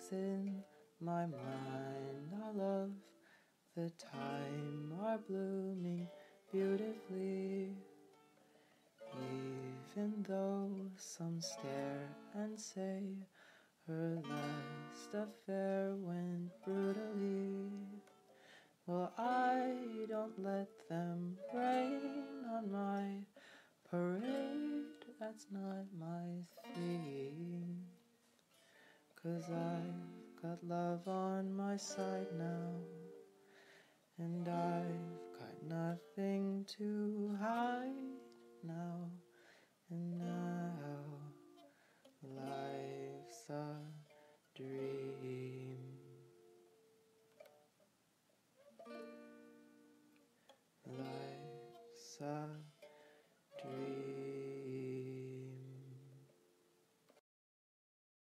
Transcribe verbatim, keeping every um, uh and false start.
thoughts in my mind all of the time are blooming beautifully. Even though some stare and say her last affair went brutally, well, I don't let them rain on my parade, that's not my theme. 'Cause I've got love on my side now, and I've got nothing to hide now. And now life's a dream.